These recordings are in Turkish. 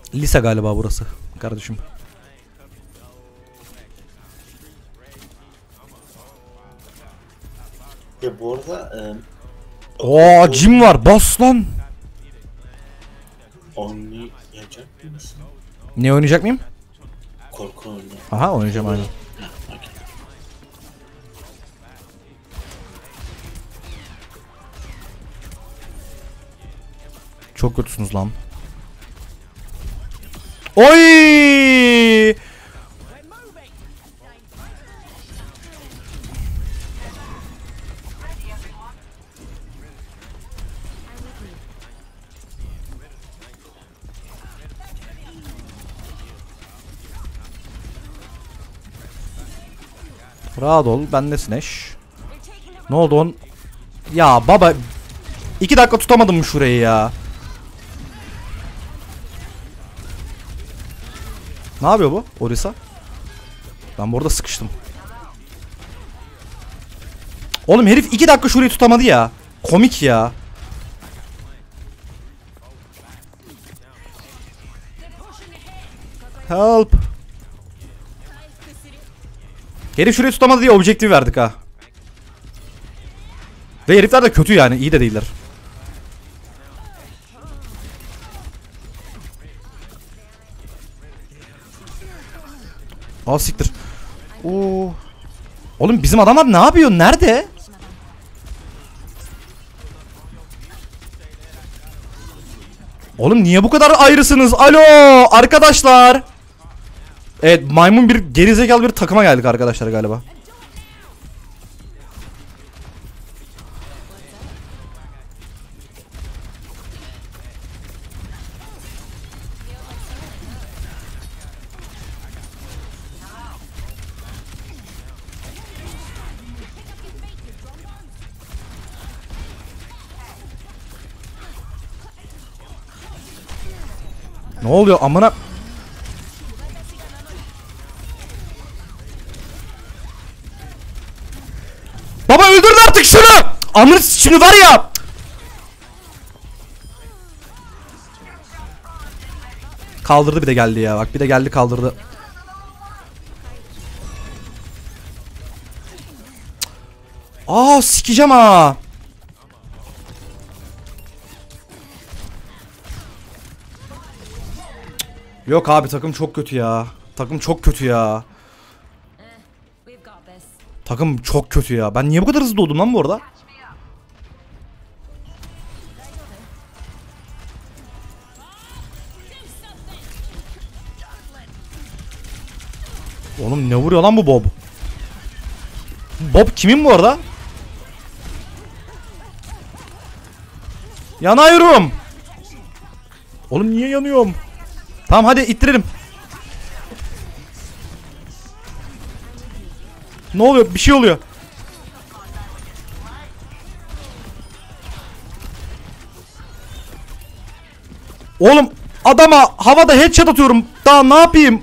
Lise galiba burası kardeşim. Ya bu arada Oo, Jim var, bas lan. oynayacak mısın? Ne oynayacak mıyım? Korku oyunu. Aha, oynayacağım aynen. Okay. Çok kötüsünüz lan. Oy! Rahat ol, bendesin eş. Ne oldu on? Ya baba, 2 dakika tutamadım mı şurayı ya? Ne yapıyor bu Orisa? Ben bu arada sıkıştım. Oğlum herif 2 dakika şurayı tutamadı ya. Komik ya. Help. Herif şurayı tutamadı diye objektif verdik ha. Ve herifler de kötü yani, iyi de değiller. Aa siktir. Oo. Oğlum bizim adamlar ne yapıyor? Nerede? Oğlum niye bu kadar ayrısınız? Alo arkadaşlar. Evet, maymun bir gerizekalı bir takıma geldik arkadaşlar galiba. Ne oluyor amına? Baba öldürün artık şunu! Amına şimdi var ya! Kaldırdı, bir de geldi ya. Bak bir de geldi, kaldırdı. Aa sikeceğim ha. Yok abi, takım çok kötü ya. Takım çok kötü ya. Takım çok kötü ya. Ben niye bu kadar hızlı doğdum lan bu arada? Oğlum ne vuruyor lan bu Bob? Bob kimin bu arada? Yanıyorum. Oğlum niye yanıyorum? Tamam hadi ittirelim. Ne oluyor? Bir şey oluyor. Oğlum adama havada headshot atıyorum. Daha ne yapayım?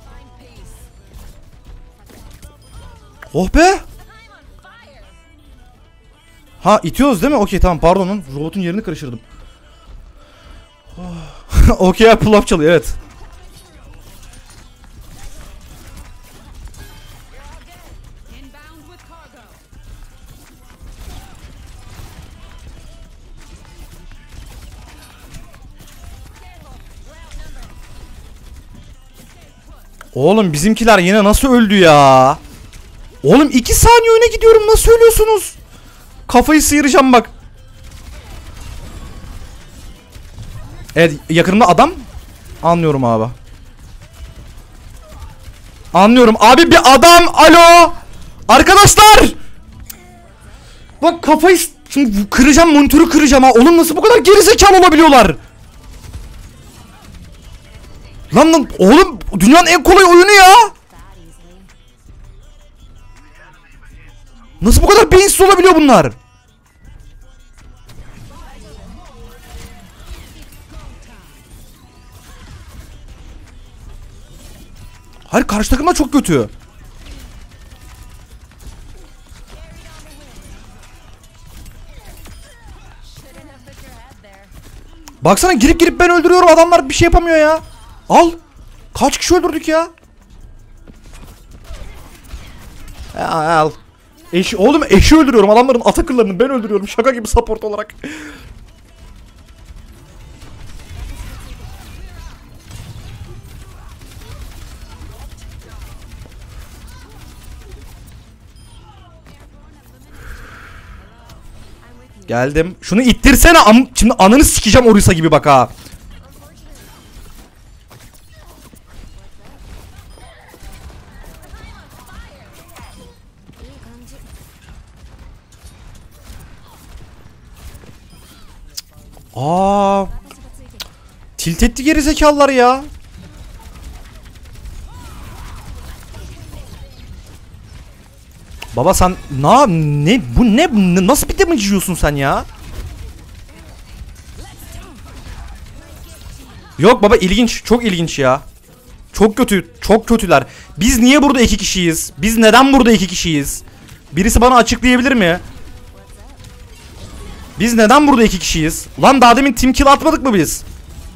Oh be. Ha itiyoruz değil mi? Okey tamam, pardon lan. Robotun yerini karıştırdım. Oh. Okey, pull up çalıyor evet. Oğlum bizimkiler yine nasıl öldü ya? Oğlum 2 saniye öne gidiyorum, nasıl ölüyorsunuz? Kafayı sıyıracağım bak. Evet, yakınımda adam. Anlıyorum abi. Anlıyorum abi, bir adam. Alo arkadaşlar. Bak kafayı şimdi kıracağım, monitörü kıracağım ha. Oğlum nasıl bu kadar gerizekalı olabiliyorlar? Lan oğlum dünyanın en kolay oyunu ya. Nasıl bu kadar beyinsiz olabiliyor bunlar? Hayır, karşı takım da çok kötü. Baksana, girip ben öldürüyorum, adamlar bir şey yapamıyor ya. Al. Kaç kişi öldürdük ya? Al. Oğlum eşi öldürüyorum. Adamların atakırlarını ben öldürüyorum. Şaka gibi support olarak. Geldim. Şunu ittirsene. Şimdi ananı sikeceğim Orisa gibi bak ha. Aa. Tilt etti gerizekalılar ya. Baba sen nasıl bir damage yiyorsun sen ya? Yok baba ilginç, çok ilginç ya. Çok kötü, çok kötüler. Biz niye burada 2 kişiyiz? Biz neden burada 2 kişiyiz? Birisi bana açıklayabilir mi? Biz neden burada 2 kişiyiz? Lan daha demin team kill atmadık mı biz?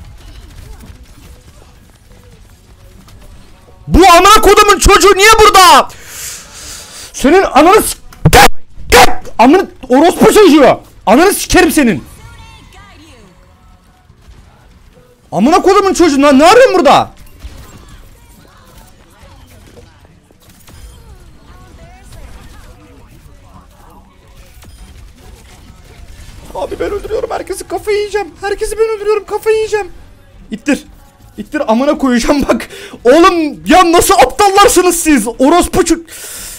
Bu amına kodumun çocuğu niye burada? Senin ananı amını orospu çocuğu. Ananı sikerim senin. Amına kodumun çocuğu lan ne arıyorsun burada? Abi ben öldürüyorum herkesi, kafayı yiyeceğim. Herkesi ben öldürüyorum, kafayı yiyeceğim. İttir. İttir amına koyacağım bak. Oğlum ya nasıl aptallarsınız siz? Orospu çocuğu.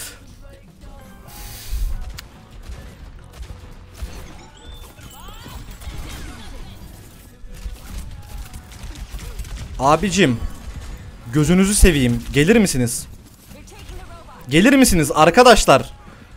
Abicim gözünüzü seveyim, gelir misiniz? Gelir misiniz arkadaşlar?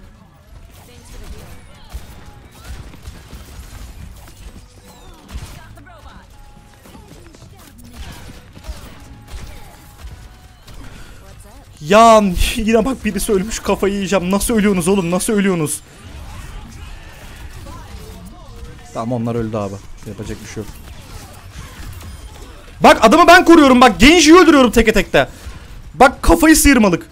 Ya yine bak birisi ölmüş, kafayı yiyeceğim. Nasıl ölüyorsunuz oğlum, nasıl ölüyorsunuz? Tamam onlar öldü abi, yapacak bir şey yok. Bak adamı ben koruyorum, bak Genji'yi öldürüyorum teke tekte. Bak kafayı sıyırmalık.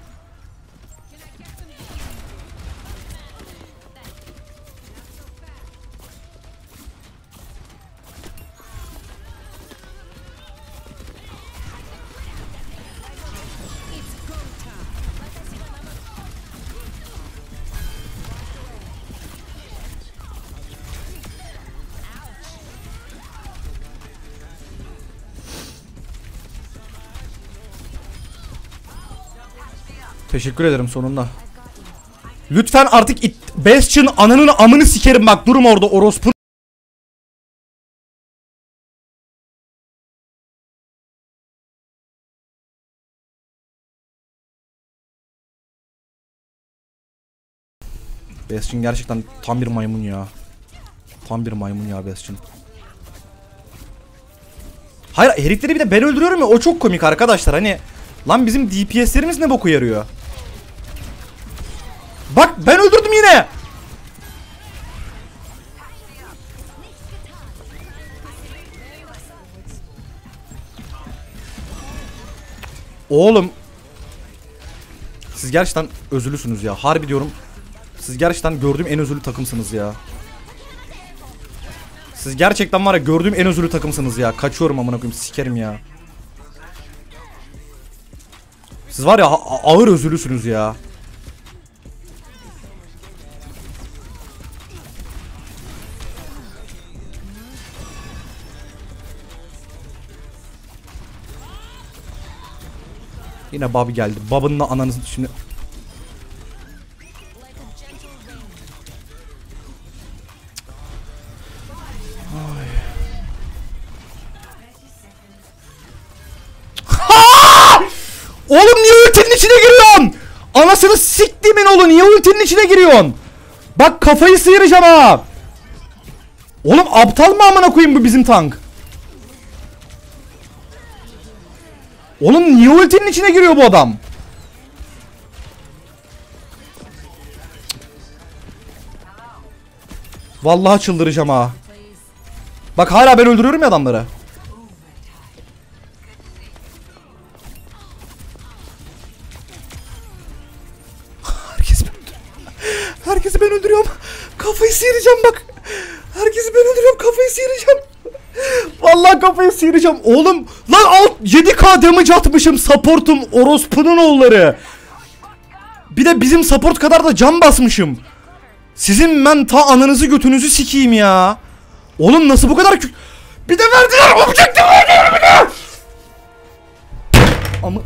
Teşekkür ederim sonunda. Lütfen artık Bastion ananın amını sikerim bak, durum orada orospu. Bastion gerçekten tam bir maymun ya. Tam bir maymun ya Bastion. Hayır herifleri bir de ben öldürüyorum ya, o çok komik arkadaşlar hani. Lan bizim DPS'lerimiz ne boku yarıyor? Bak ben öldürdüm yine. Oğlum siz gerçekten özürlüsünüz ya. Harbi diyorum. Siz gerçekten gördüğüm en özürlü takımsınız ya. Siz gerçekten var ya gördüğüm en özürlü takımsınız ya. Kaçıyorum amına koyayım, sikerim ya. Siz var ya ağır özürlüsünüz ya. Yine Bobby geldi. Bob'ın da ananızı şimdi. Oğlum niye ultinin içine giriyorsun? Anasını siktimin oğlu, niye ultinin içine giriyorsun? Bak kafayı sıyıracağım ha. Oğlum aptal mı amına koyayım bu bizim tank? Oğlum niye ultinin içine giriyor bu adam? Vallahi çıldıracağım ha. Bak hala ben öldürüyorum ya adamları. Kafayı sıyıracağım bak. Herkesi ben öldürüyorum, kafayı sıyıracağım. Vallahi kafayı sıyıracağım. Oğlum lan 7k damage atmışım, supportum orospunun oğulları. Bir de bizim support kadar da can basmışım. Sizin ben ta ananızı götünüzü sikeyim ya. Oğlum nasıl bu kadar bir de verdiler objektif verdiler bir de. Ama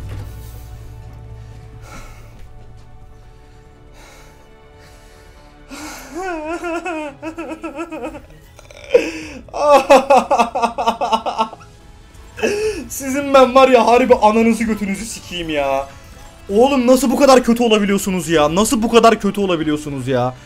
sizin ben var ya harbi ananızı götünüzü sikeyim ya. Oğlum nasıl bu kadar kötü olabiliyorsunuz ya? Nasıl bu kadar kötü olabiliyorsunuz ya?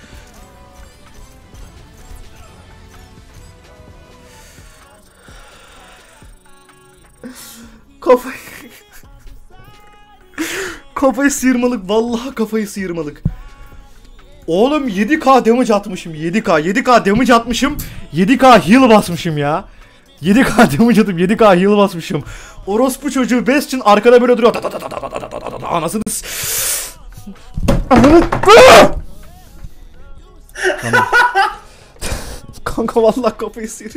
Kafayı sıyırmalık, vallahi kafayı sıyırmalık. Oğlum 7k damage atmışım, 7k damage atmışım, 7k heal basmışım ya. 7k damage atıp 7k heal basmışım. Orospu çocuğu Bastion arkada böyle duruyor. Anasını Tamam. Kanka vallahi kafayı sıyıracağım.